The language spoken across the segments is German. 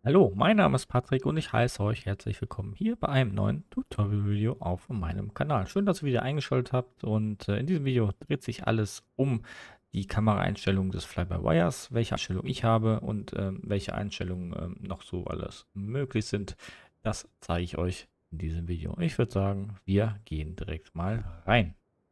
Hallo, mein Name ist Patrick und ich heiße euch herzlich willkommen hier bei einem neuen Tutorial-Video auf meinem Kanal. Schön, dass ihr wieder eingeschaltet habt und in diesem Video dreht sich alles um die Kameraeinstellungen des Fly-by-Wires, welche Einstellung ich habe und welche Einstellungen noch so alles möglich sind. Das zeige ich euch in diesem Video. Ich würde sagen, wir gehen direkt mal rein.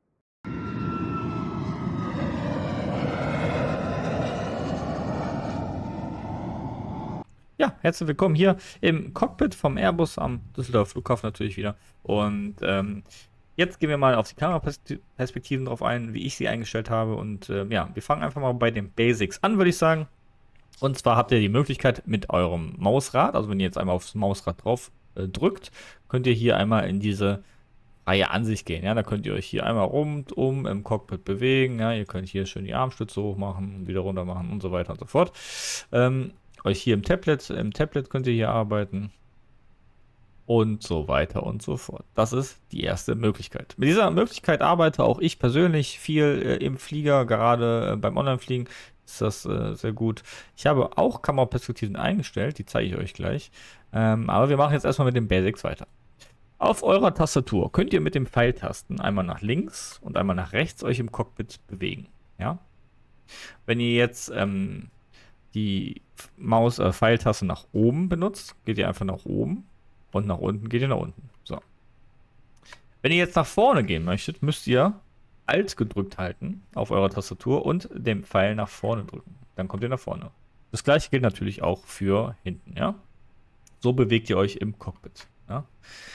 Ja, herzlich willkommen hier im Cockpit vom Airbus am Düsseldorfer Flughafen natürlich wieder. Und jetzt gehen wir mal auf die Kameraperspektiven drauf ein, wie ich sie eingestellt habe. Und ja, wir fangen einfach mal bei den Basics an, würde ich sagen. Und zwar habt ihr die Möglichkeit mit eurem Mausrad, also wenn ihr jetzt einmal aufs Mausrad drauf drückt, könnt ihr hier einmal in diese freie Ansicht gehen. Ja, da könnt ihr euch hier einmal rundum im Cockpit bewegen. Ja, ihr könnt hier schön die Armstütze hoch machen und wieder runter machen und so weiter und so fort. Euch hier im Tablet könnt ihr hier arbeiten und so weiter und so fort. Das ist die erste Möglichkeit. Mit dieser Möglichkeit arbeite auch ich persönlich viel im Flieger, gerade beim Online-Fliegen ist das sehr gut. Ich habe auch Kameraperspektiven eingestellt, die zeige ich euch gleich. Aber wir machen jetzt erstmal mit den Basics weiter. Auf eurer Tastatur könnt ihr mit den Pfeiltasten einmal nach links und einmal nach rechts euch im Cockpit bewegen. Ja? Wenn ihr jetzt die Maus-Pfeiltaste nach oben benutzt, geht ihr einfach nach oben und nach unten geht ihr nach unten. So. Wenn ihr jetzt nach vorne gehen möchtet, müsst ihr Alt gedrückt halten auf eurer Tastatur und den Pfeil nach vorne drücken. Dann kommt ihr nach vorne. Das gleiche gilt natürlich auch für hinten, ja. So bewegt ihr euch im Cockpit. Ja?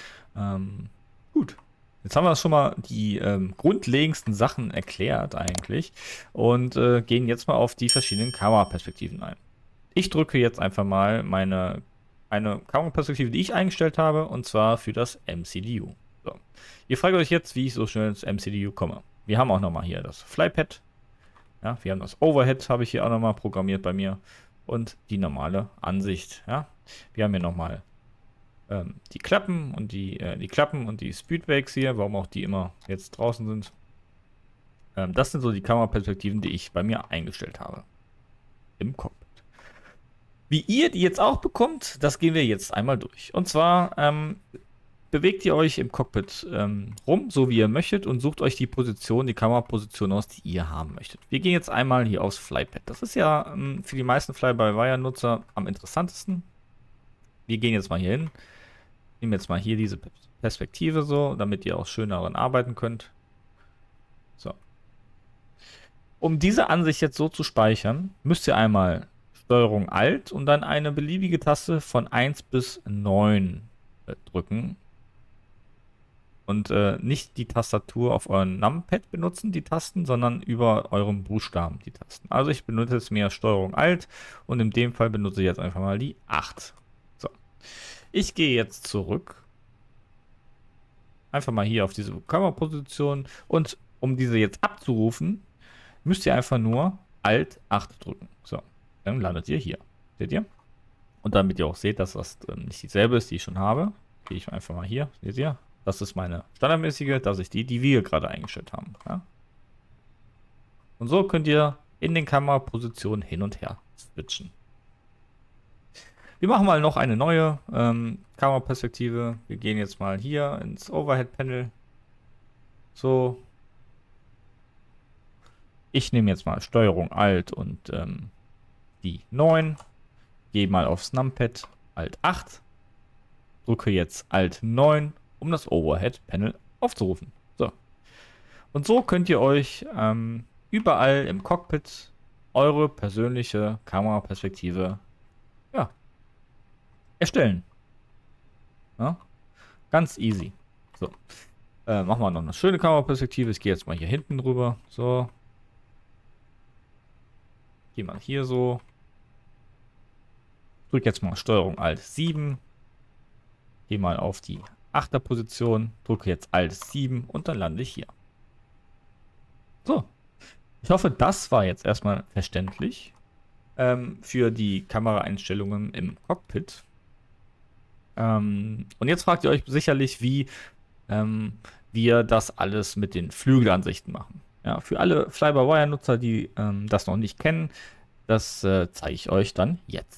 Gut. Jetzt haben wir schon mal die grundlegendsten Sachen erklärt eigentlich und gehen jetzt mal auf die verschiedenen Kameraperspektiven ein. Ich drücke jetzt einfach mal eine Kameraperspektive, die ich eingestellt habe, und zwar für das MCDU. So. Ihr fragt euch jetzt, wie ich so schnell ins MCDU komme. Wir haben auch nochmal hier das Flypad. Ja, wir haben das Overhead, habe ich hier auch nochmal programmiert bei mir. Und die normale Ansicht. Ja. Wir haben hier nochmal die Klappen und die Speedbrakes hier, warum auch die immer jetzt draußen sind. Das sind so die Kameraperspektiven, die ich bei mir eingestellt habe. Im Cockpit. Wie ihr die jetzt auch bekommt, das gehen wir jetzt einmal durch. Und zwar bewegt ihr euch im Cockpit rum, so wie ihr möchtet, und sucht euch die Kameraposition aus, die ihr haben möchtet. Wir gehen jetzt einmal hier aufs Flypad. Das ist ja für die meisten Fly-by-Wire-Nutzer am interessantesten. Wir gehen jetzt mal hier hin. Nehmen jetzt mal hier diese Perspektive so, damit ihr auch schön daran arbeiten könnt. So. Um diese Ansicht jetzt so zu speichern, müsst ihr einmal Steuerung Alt und dann eine beliebige Taste von 1 bis 9 drücken. Und nicht die Tastatur auf eurem Numpad benutzen, die Tasten, sondern über eurem Buchstaben die Tasten. Also ich benutze jetzt mehr Steuerung Alt und in dem Fall benutze ich jetzt einfach mal die 8. So. Ich gehe jetzt zurück. Einfach mal hier auf diese Kameraposition. Und um diese jetzt abzurufen, müsst ihr einfach nur Alt 8 drücken. So, dann landet ihr hier. Seht ihr? Und damit ihr auch seht, dass das nicht dieselbe ist, die ich schon habe, gehe ich einfach mal hier. Seht ihr? Das ist meine standardmäßige, das ist die wir gerade eingestellt haben. Ja? Und so könnt ihr in den Kamerapositionen hin und her switchen. Wir machen mal noch eine neue Kameraperspektive. Wir gehen jetzt mal hier ins Overhead-Panel. So. Ich nehme jetzt mal Steuerung Alt und die 9. Gehe mal aufs Numpad, Alt 8. Drücke jetzt Alt 9, um das Overhead-Panel aufzurufen. So. Und so könnt ihr euch überall im Cockpit eure persönliche Kameraperspektive erstellen. Ja? Ganz easy. So. Machen wir noch eine schöne Kameraperspektive. Ich gehe jetzt mal hier hinten drüber. So. Gehe mal hier so. Drücke jetzt mal Steuerung Alt 7. Gehe mal auf die 8er Position. Drücke jetzt Alt 7 und dann lande ich hier. So. Ich hoffe, das war jetzt erstmal verständlich für die Kameraeinstellungen im Cockpit. Und jetzt fragt ihr euch sicherlich, wie wir das alles mit den Flügelansichten machen. Ja, für alle Fly-by-Wire-Nutzer, die das noch nicht kennen, das zeige ich euch dann jetzt.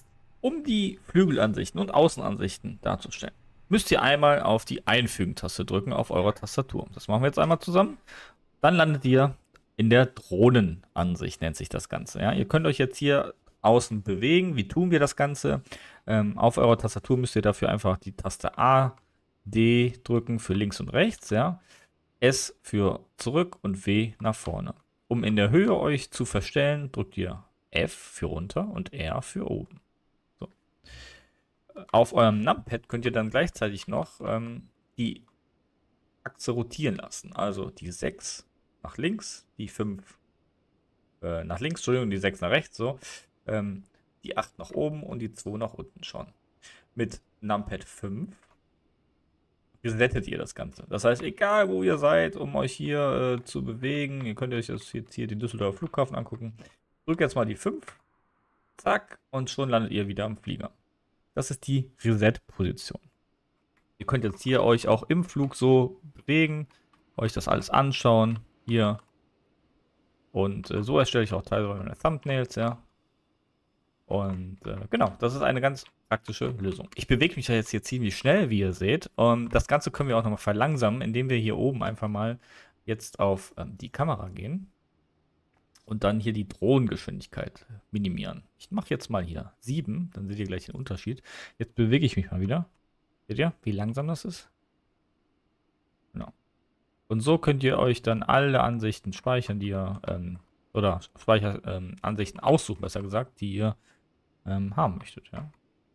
Um die Flügelansichten und Außenansichten darzustellen, müsst ihr einmal auf die Einfügen-Taste drücken auf eurer Tastatur. Das machen wir jetzt einmal zusammen. Dann landet ihr in der Drohnenansicht, nennt sich das Ganze. Ja? Ihr könnt euch jetzt hier außen bewegen. Wie tun wir das Ganze? Auf eurer Tastatur müsst ihr dafür einfach die Taste A, D drücken für links und rechts. Ja? S für zurück und W nach vorne. Um in der Höhe euch zu verstellen, drückt ihr F für runter und R für oben. So. Auf eurem Numpad könnt ihr dann gleichzeitig noch die Achse rotieren lassen. Also die 6 nach links, die 5 nach links, Entschuldigung, die 6 nach rechts, so. Die 8 nach oben und die 2 nach unten schon. Mit Numpad 5 resettet ihr das Ganze. Das heißt, egal wo ihr seid, um euch hier zu bewegen, ihr könnt euch das jetzt hier den Düsseldorfer Flughafen angucken. Drückt jetzt mal die 5, zack, und schon landet ihr wieder am Flieger. Das ist die Reset-Position. Ihr könnt jetzt hier euch auch im Flug so bewegen, euch das alles anschauen, hier. Und so erstelle ich auch teilweise meine Thumbnails, ja. Und genau, das ist eine ganz praktische Lösung. Ich bewege mich ja jetzt hier ziemlich schnell, wie ihr seht. Und das Ganze können wir auch nochmal verlangsamen, indem wir hier oben einfach mal jetzt auf die Kamera gehen. Und dann hier die Drohnengeschwindigkeit minimieren. Ich mache jetzt mal hier 7, dann seht ihr gleich den Unterschied. Jetzt bewege ich mich mal wieder. Seht ihr, wie langsam das ist? Genau. Und so könnt ihr euch dann alle Ansichten speichern, die ihr, oder Ansichten aussuchen, besser gesagt, die ihr haben möchtet, ja.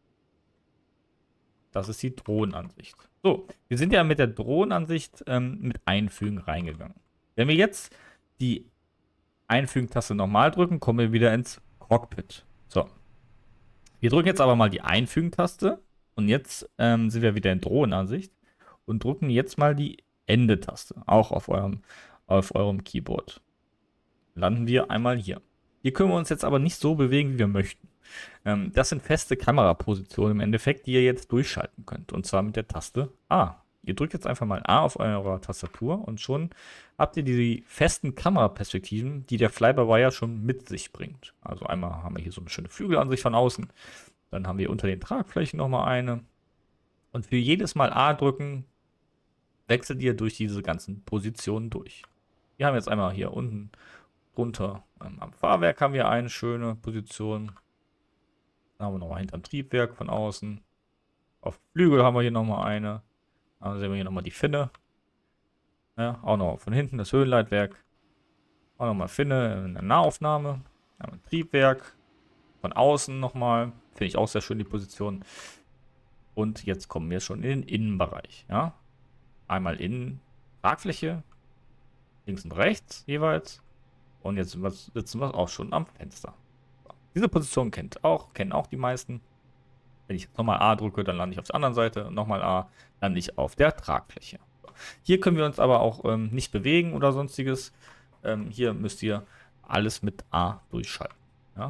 Das ist die Drohnenansicht. So, wir sind ja mit der Drohnenansicht mit Einfügen reingegangen. Wenn wir jetzt die Einfügen-Taste nochmal drücken, kommen wir wieder ins Cockpit. So. Wir drücken jetzt aber mal die Einfügen-Taste und jetzt sind wir wieder in Drohnenansicht und drücken jetzt mal die Ende-Taste, auch auf eurem Keyboard. Landen wir einmal hier. Hier können wir uns jetzt aber nicht so bewegen, wie wir möchten. Das sind feste Kamerapositionen im Endeffekt, die ihr jetzt durchschalten könnt. Und zwar mit der Taste A. Ihr drückt jetzt einfach mal A auf eurer Tastatur und schon habt ihr die festen Kameraperspektiven, die der Fly-by-Wire schon mit sich bringt. Also einmal haben wir hier so eine schöne Flügelansicht von außen. Dann haben wir unter den Tragflächen nochmal eine. Und für jedes Mal A drücken, wechselt ihr durch diese ganzen Positionen durch. Wir haben jetzt einmal hier unten drunter am Fahrwerk haben wir eine schöne Position. Dann haben wir nochmal hinterm Triebwerk von außen. Auf Flügel haben wir hier nochmal eine. Dann sehen wir hier nochmal die Finne. Ja, auch noch von hinten das Höhenleitwerk. Auch nochmal Finne in der Nahaufnahme. Dann ein Triebwerk. Von außen nochmal. Finde ich auch sehr schön die Position. Und jetzt kommen wir schon in den Innenbereich. Ja? Einmal Innen Tragfläche. Links und rechts jeweils. Und jetzt sitzen wir auch schon am Fenster. So. Diese Position kennen auch die meisten. Wenn ich jetzt nochmal A drücke, dann lande ich auf der anderen Seite. Nochmal A, lande ich auf der Tragfläche. So. Hier können wir uns aber auch nicht bewegen oder sonstiges. Hier müsst ihr alles mit A durchschalten. Ja?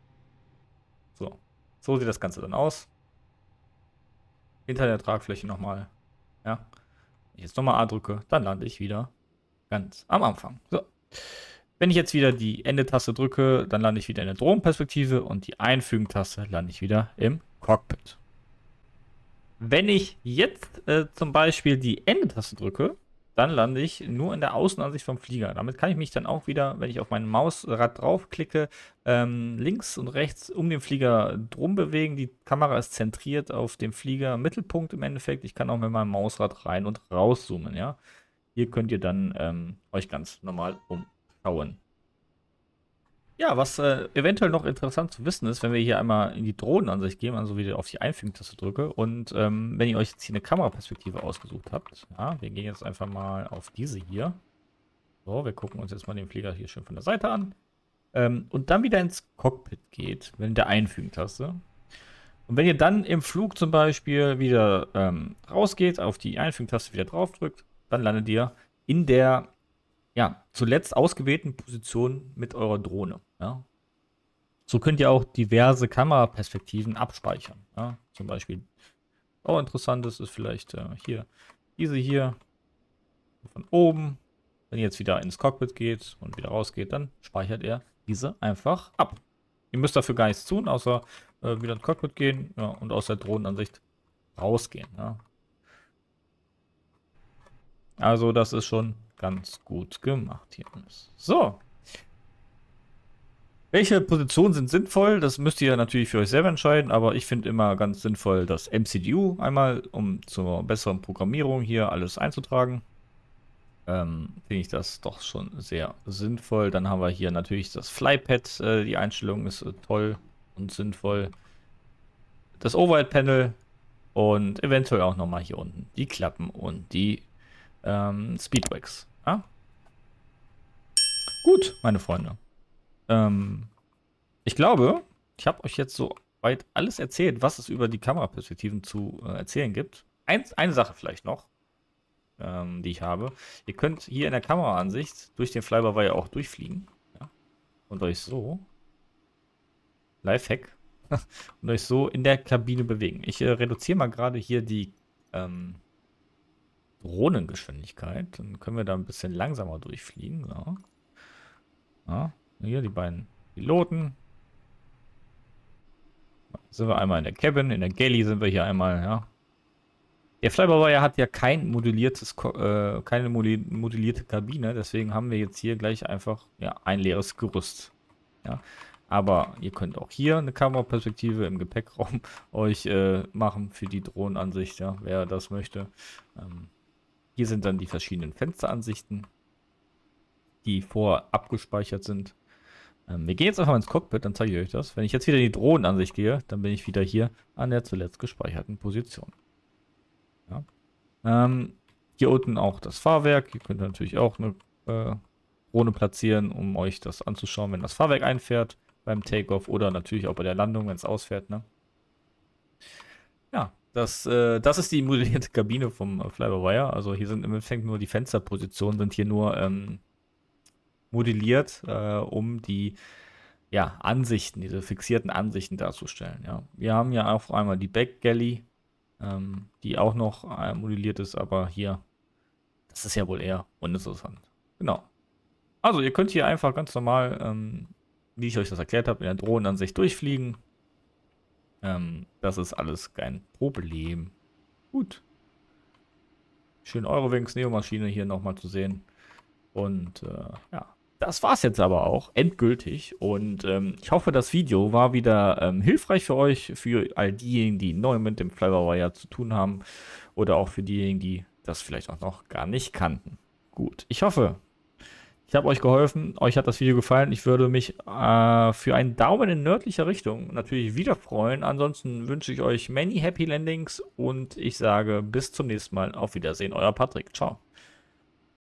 So sieht das Ganze dann aus. Hinter der Tragfläche nochmal. Ja? Wenn ich jetzt nochmal A drücke, dann lande ich wieder ganz am Anfang. So. Wenn ich jetzt wieder die Ende-Taste drücke, dann lande ich wieder in der Drohnenperspektive und die Einfügen-Taste lande ich wieder im Cockpit. Wenn ich jetzt zum Beispiel die Ende-Taste drücke, dann lande ich nur in der Außenansicht vom Flieger. Damit kann ich mich dann auch wieder, wenn ich auf mein Mausrad draufklicke, links und rechts um den Flieger drum bewegen. Die Kamera ist zentriert auf dem Flieger Mittelpunkt im Endeffekt. Ich kann auch mit meinem Mausrad rein und rauszoomen. Ja? Hier könnt ihr dann euch ganz normal umschauen. Ja, was eventuell noch interessant zu wissen ist, wenn wir hier einmal in die Drohnenansicht gehen, also wieder auf die Einfügen-Taste drücke und wenn ihr euch jetzt hier eine Kameraperspektive ausgesucht habt, ja, wir gehen jetzt einfach mal auf diese hier. So, wir gucken uns jetzt mal den Flieger hier schön von der Seite an und dann wieder ins Cockpit geht, wenn der Einfügen-Taste. Und wenn ihr dann im Flug zum Beispiel wieder rausgeht, auf die Einfügen-Taste wieder draufdrückt, dann landet ihr in der zuletzt ausgewählten Position mit eurer Drohne. Ja. So könnt ihr auch diverse Kameraperspektiven abspeichern. Ja. Zum Beispiel, auch interessant ist vielleicht hier, diese hier, von oben. Wenn ihr jetzt wieder ins Cockpit geht und wieder rausgeht, dann speichert er diese einfach ab. Ihr müsst dafür gar nichts tun, außer wieder ins Cockpit gehen, ja, und aus der Drohnenansicht rausgehen. Ja. Also das ist schon ganz gut gemacht hier. So. Welche Positionen sind sinnvoll? Das müsst ihr natürlich für euch selber entscheiden, aber ich finde immer ganz sinnvoll das MCDU einmal, um zur besseren Programmierung hier alles einzutragen. Finde ich das doch schon sehr sinnvoll. Dann haben wir hier natürlich das Flypad. Die Einstellung ist toll und sinnvoll. Das Overhead-Panel und eventuell auch nochmal hier unten die Klappen und die Speedwax. Ja? Gut, meine Freunde. Ich glaube, ich habe euch jetzt so weit alles erzählt, was es über die Kameraperspektiven zu erzählen gibt. Eine Sache vielleicht noch, die ich habe. Ihr könnt hier in der Kameraansicht durch den Flyby-Wire auch durchfliegen. Ja? Und euch so, Lifehack, und euch so in der Kabine bewegen. Ich reduziere mal gerade hier die Drohnengeschwindigkeit. Dann können wir da ein bisschen langsamer durchfliegen. Ja. Ja, hier die beiden Piloten. Sind wir einmal in der Cabin, in der Galley sind wir hier einmal, ja. Der Flyby-Wire hat ja keine modellierte Kabine, deswegen haben wir jetzt hier gleich einfach ja, ein leeres Gerüst. Ja. Aber ihr könnt auch hier eine Kameraperspektive im Gepäckraum euch machen für die Drohnenansicht, ja, wer das möchte. Hier sind dann die verschiedenen Fensteransichten, die vorab abgespeichert sind. Wir gehen jetzt einfach mal ins Cockpit, dann zeige ich euch das. Wenn ich jetzt wieder in die Drohnenansicht gehe, dann bin ich wieder hier an der zuletzt gespeicherten Position. Ja. Hier unten auch das Fahrwerk. Ihr könnt natürlich auch eine Drohne platzieren, um euch das anzuschauen, wenn das Fahrwerk einfährt beim Takeoff oder natürlich auch bei der Landung, wenn es ausfährt. Ne? Ja, das ist die modellierte Kabine vom Fly-by-Wire. Also hier sind im Endeffekt nur die Fensterpositionen, sind hier nur modelliert, um die ja, Ansichten, diese fixierten Ansichten darzustellen. Ja. Wir haben ja auch einmal die Back Galley, die auch noch modelliert ist, aber hier, das ist ja wohl eher uninteressant. Genau. Also ihr könnt hier einfach ganz normal, wie ich euch das erklärt habe, in der Drohnenansicht durchfliegen. Das ist alles kein Problem. Gut. Schön Eurowings Neo-Maschine hier nochmal zu sehen. Und ja, das war's jetzt aber auch endgültig. Und ich hoffe, das Video war wieder hilfreich für euch, für all diejenigen, die neu mit dem Fly-by-Wire zu tun haben. Oder auch für diejenigen, die das vielleicht auch noch gar nicht kannten. Gut, ich hoffe, ich habe euch geholfen. Euch hat das Video gefallen. Ich würde mich für einen Daumen in nördlicher Richtung natürlich wieder freuen. Ansonsten wünsche ich euch many happy landings und ich sage bis zum nächsten Mal. Auf Wiedersehen, euer Patrick. Ciao.